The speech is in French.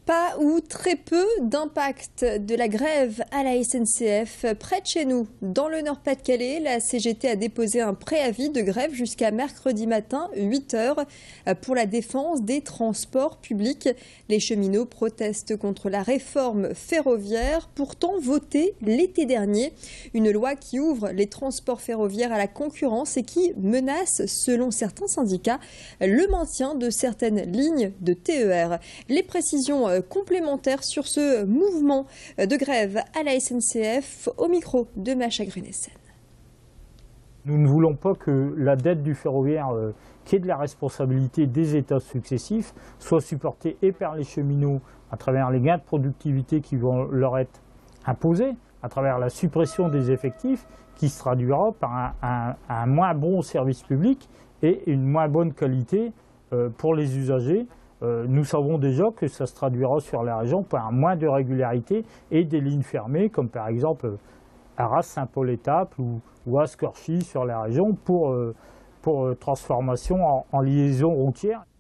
Pas ou très peu d'impact de la grève à la SNCF. Près de chez nous, dans le Nord-Pas-de-Calais, la CGT a déposé un préavis de grève jusqu'à mercredi matin, 8 h, pour la défense des transports publics. Les cheminots protestent contre la réforme ferroviaire, pourtant votée l'été dernier. Une loi qui ouvre les transports ferroviaires à la concurrence et qui menace, selon certains syndicats, le maintien de certaines lignes de TER. Les précisions complémentaires sur ce mouvement de grève à la SNCF au micro de Macha Grunessen. Nous ne voulons pas que la dette du ferroviaire, qui est de la responsabilité des États successifs, soit supportée et par les cheminots à travers les gains de productivité qui vont leur être imposés, à travers la suppression des effectifs qui se traduira par un moins bon service public et une moins bonne qualité pour les usagers. Nous savons déjà que ça se traduira sur la région par un moins de régularité et des lignes fermées, comme par exemple Arras-Saint-Paul-Étaples ou Ascorchy sur la région pour transformation en liaison routière.